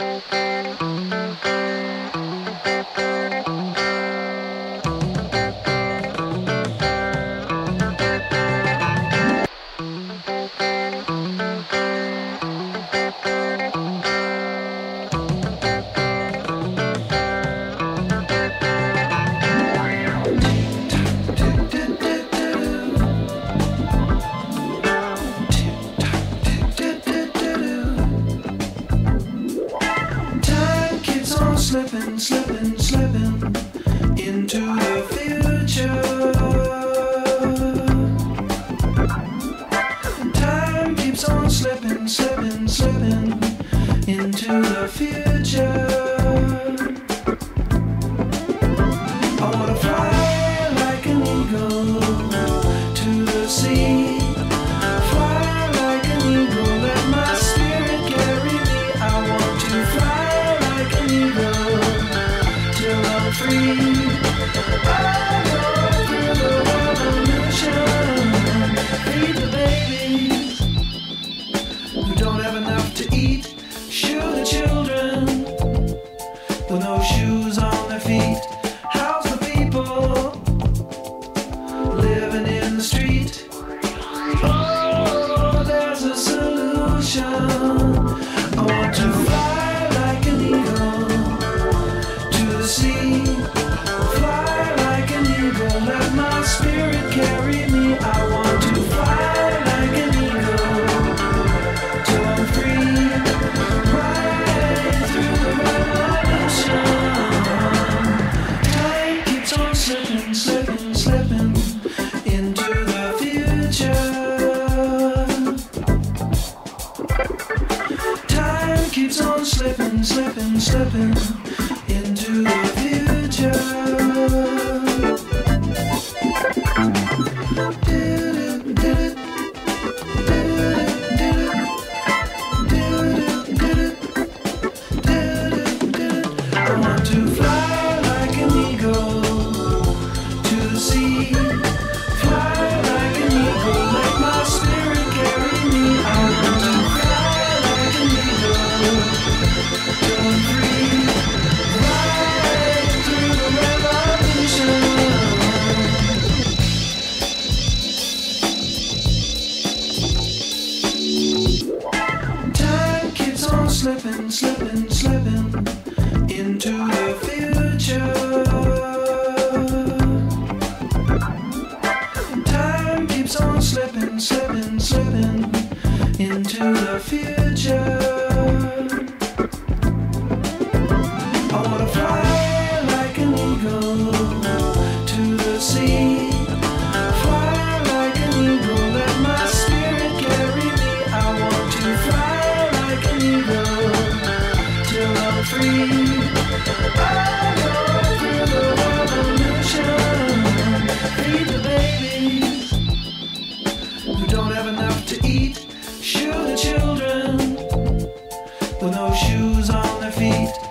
Slipping, slipping, slipping into the future. Time keeps on slipping, slipping, slipping into the future. I wanna fly like an eagle to the sea. Fly like an eagle, let my spirit carry me. I want to fly like an eagle till I'm free. I go through the revolution, feed the babies who don't have enough to eat, shoe the children with no shoes on their feet, house the people living in the street. Oh, there's a solution. I want to fly like an eagle to the sea. Fly like an eagle, let my spirit carry me. I want to fly like an eagle till I'm free. Right through the revolution. Time keeps on slipping, slipping, slipping into the future. Time keeps on slipping, slipping, slipping into the future. I want to fly like an eagle to the sea. Fly like an eagle, let my spirit carry me. I want to fly like an eagle till I'm free. Right through the revolution. Time keeps on slipping, slipping, slipping into the future. Time keeps on slipping, slipping, slipping into the future. I wanna fly like an eagle to the sea. Fly like an eagle, let my spirit carry me. I want to fly like an eagle till I'm free. I go through the revolution, feed the babies who don't have enough to eat, shoe the children with no shoes on their feet.